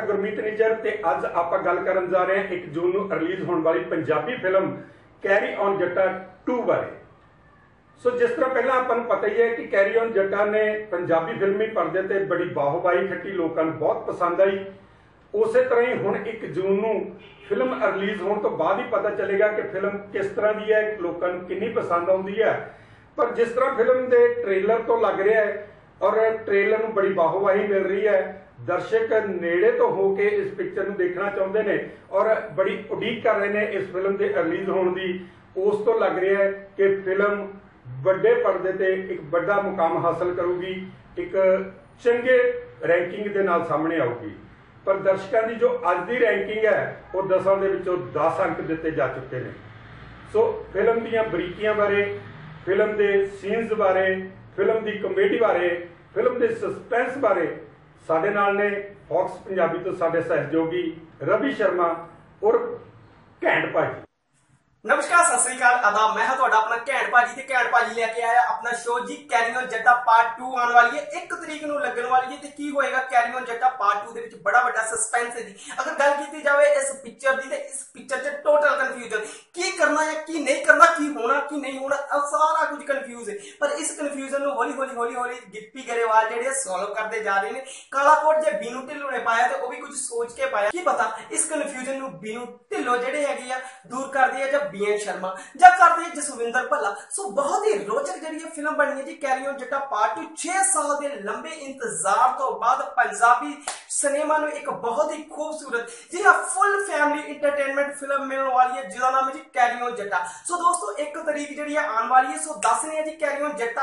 गुरमीत निजर ते अज आपां गल करन जा रहे हैं 1 जून नूं रिलीज़ होने वाली पंजाबी फिल्म कैरी ऑन जट्टा 2 बारे। सो जिस तरह पहला आपां नूं पता ही है कि कैरी ऑन जट्टा ने पंजाबी फिल्मी परदे ते बड़ी बाहोबाही खट्टी, लोकां नूं बहुत पसंद आई। उस तरह ही हुण 1 जून नूं फिल्म रिलीज़ होने तो बाद ही पता चलेगा कि फिल्म किस तरह की है, लोकां नूं कितनी पसंद आउंदी है। पर जिस तरह फिल्म के ट्रेलर तो लग रहा है और ट्रेलर नूं बड़ी बाहोबाही मिल रही है, दर्शक नेड़े तो होके इस पिक्चर नूं देखना चाहते हैं और बड़ी उड़ीक कर रहे हैं इस फिल्म के रिलीज़ होने की। उस तो लग रहा है कि फिल्म बड़े पर्दे ते एक बड़ा मुकाम हासिल करूगी, एक चंगे रैंकिंग के नाल सामने आऊगी। पर दर्शकों की जो अज की रैंकिंग है वो 10 के विचों 10 अंक दिते जा चुके हैं। सो फिल्म दीयां बरीकियां बारे, फिल्म के सीन्स बारे, फिल्म की कॉमेडी बारे, फिल्म के सस्पेंस बारे साडे नाल ने फॉक्स पंजाबी तो साडे सहयोगी रवि शर्मा और घैंट भाजी। नमस्कार, सत श्री अकाल, आदाब। मैं तुहाडा अपना घैंट भाजी ते घैंट भाजी लेके आया अपना शो जी कैरी ऑन जट्टा पार्ट 2 आने वाली है। 1 तरीक नूं लगन वाली है ते की होएगा कैरी ऑन जट्टा पार्ट 2 दे विच बड़ा बड़ा सस्पेंस है जी। अगर गल कीती जावे इस पिक्चर दी ते इस पिक्चर च टोटल कंफ्यूजन की करना है की नहीं करना, की होना की नहीं होना, सारा कुछ कंफ्यूज है। पर इस कंफ्यूजन नूं हौली हौली हौली हौली गिप्पी गरेवाल जेहड़े सॉल्व करते जा रहे हैं। काला कोट जे बीनू ढिल्लों ने पाया ते वो भी कुछ सोच के पाया, की पता इस कंफ्यूजन नूं बीनू ढिल्लों जेहड़े हैगे आ दूर करदे आ बीएन शर्मा या करते हैं जसविंदर भल्ला। सो बहुत ही रोचक जी फिल्म बनी है जी कैरी ऑन जट्टा पार्ट 2। 6 साल के लंबे इंतजार तो बाद पंजाबी सिनेमा में एक बहुत ही खूबसूरत जी हाँ फुल फैमिली इंटरटेनमेंट फिल्म मिलने वाली है जिसका नाम है जी कैरी ऑन जट्टा। सो दोस्तों 1 तरीक जी आने वाली है। सो दसने है जी कैरी ऑन जट्टा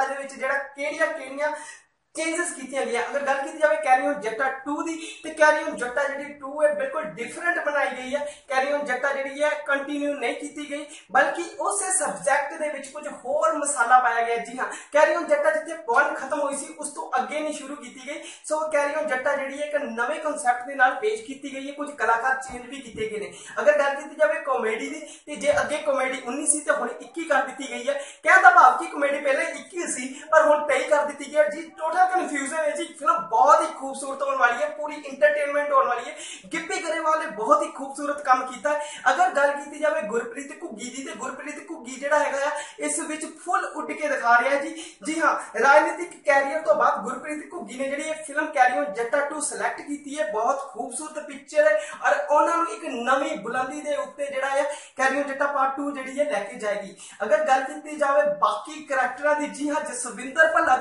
केड़ियां चेंजेस कीतियां गई। अगर गल की जाए कैरी ऑन जट्टा 2 दी ते कैरी ऑन जट्टा जी 2 है बिल्कुल डिफरेंट बनाई गई है। कैरी ऑन जट्टा जी है कंटिन्यू नहीं की गई बल्कि उस सब्जेक्ट दे विच कुछ होर मसाला पाया गया। जी हाँ, कैरी ऑन जट्टा जिथे पॉइंट खत्म हुई सी उस तो अगे नहीं शुरू की गई। सो कैरी ऑन जट्टा जी एक नवे कॉन्सैप्ट के नाल पेश की गई है, कुछ कलाकार चेंज भी किए गए हैं। अगर गल की जाए कॉमेडी की ते जे अगे कॉमेडी 19 सी ते हुण 21 कर दी गई है। कहने का भाव की कॉमेडी पहले 21 सी पर हुण 23 कर दी गई है जी। टोटल कंफ्यूजन है जी। फिल्म बहुत ही खूबसूरत होने वाली है, पूरी इंटरटेनमेंट होने वाली है। गिप्पी गरेवाल ने बहुत ही खूबसूरत काम किया है। अगर गल की जाए गुरप्रीत घुग्गी दी, गुरप्रीत घुग्गी जिहड़ा हैगा इस विच फुल उड़ के दिखा रहा है जी। जी हाँ, राजनीतिक कैरियर तो बाद गुरप्रीत घुग्गी ने जिहड़ी फिल्म कैरी ऑन जट्टा 2 सिलेक्ट की है। बहुत खूबसूरत पिक्चर है और उन्होंने एक नवी बुलंदी के उत्ते जिहड़ा है कैरी ऑन जट्टा पार्ट 2 जिहड़ी है लेके जाएगी। अगर गल की जाए बाकी करैक्टरां दी, जी हाँ जसविंदर भल्ला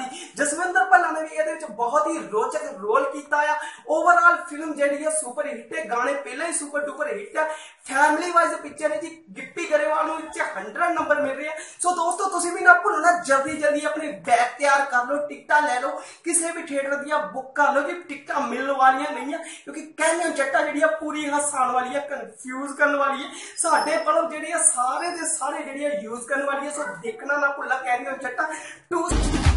ने भी बहुत ही रोचक रोल किया है। ओवरऑल फिल्म जी है सुपर हिट है, गाने पहले ही सुपर डुपर हिट है। फैमिली वाइज पिक्चर है जी। गिप्पी गरेवाल 100 नंबर मिल रहे हैं। सो दोस्तों तुम भी ना भूलो ना जल्दी अपने बैग तैयार कर लो, टिकटा ले लो, किसी भी थिएटर दिया बुक कर लो कि टिकटा मिलने वाली नहीं है क्योंकि कैरी ऑन जट्टा जी पूरी हसान वाली है, कंफ्यूज करने वाली है। साढ़े वालों जी सारे के सारे जी यूज करने वाली है। सो देखना ना भूलना कैरी ऑन जट्टा 2।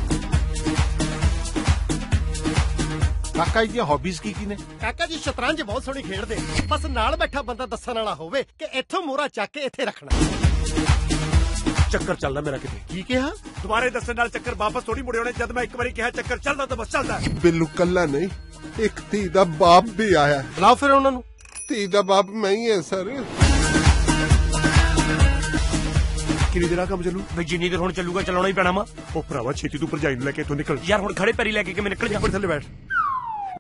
काका जी हॉबीज की ने? काका जी शतरंज बहुत सोहनी खेडदे, बस नाल बैठा बंदा दस्सण वाला होवे कि इत्थों मोहरा चक के इत्थे रखना। चक्कर चलदा मेरा किते की कहा? तुम्हारे दस्सण नाल चक्कर वापस थोड़ी मुड़े होने। जद मैं एक बारी कहा चक्कर चलदा तो बस चलदा। बिल्लू कल्ला नहीं, एक धी दा बाप भी आया। बुलाओ फिर उन्हां नूं। धी दा बाप मैं ही है सर। किन्नी देर काम चलू? भाई जिन्नी देर हुण चलूगा चलाउणा ही पैणा वा। ओ भरावा छेती तू भरजाई नूं लेके इत्थों निकल यार। हुण खड़े पैरी लेके मैं निकल जा। थल्ले बैठ।